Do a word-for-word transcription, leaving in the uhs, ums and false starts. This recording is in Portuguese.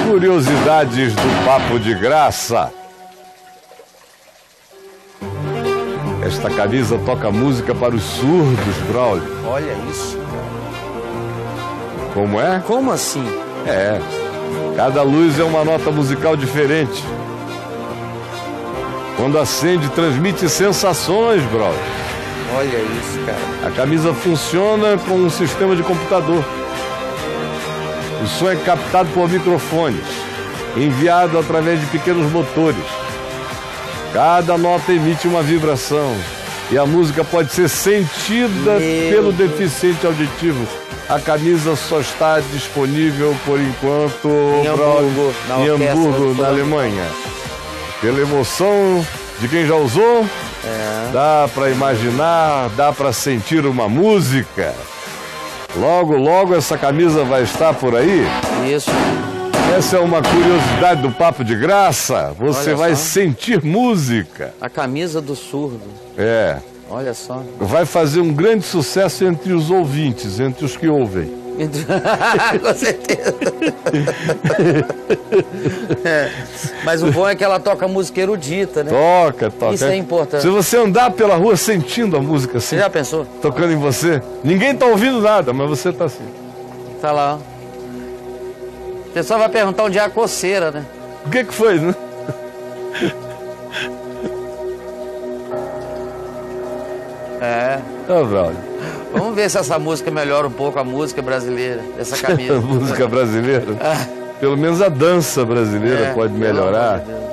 Curiosidades do Papo de Graça. Esta camisa toca música para os surdos, Braulio. Olha isso. Como é? Como assim? É. Cada luz é uma nota musical diferente. Quando acende, transmite sensações, Braulio. Olha isso, cara. A camisa funciona com um sistema de computador. O som é captado por microfones, enviado através de pequenos motores. Cada nota emite uma vibração e a música pode ser sentida Meu pelo Deus. deficiente auditivo. A camisa só está disponível por enquanto Em Hamburgo, na em orquestra Hamburgo, do na Alemanha. Pela emoção de quem já usou, É. dá para imaginar, dá para sentir uma música. Logo, logo essa camisa vai estar por aí. Isso. Essa é uma curiosidade do Papo de Graça. Você Olha vai só. sentir música. A camisa do surdo. É. Olha só. Vai fazer um grande sucesso entre os ouvintes, entre os que ouvem. Com certeza. É. Mas o bom é que ela toca música erudita, né? Toca, toca. Isso é importante. Se você andar pela rua sentindo a música assim, Você já pensou? tocando em você, ninguém tá ouvindo nada, mas você tá assim. Tá lá. O pessoal vai perguntar onde é a coceira, né? O que que foi, né? É. Ô, Braulio. Vamos ver se essa música melhora um pouco a música brasileira, essa camisa. A música brasileira. Ah. Pelo menos a dança brasileira É, pode pelo melhorar. amor de Deus.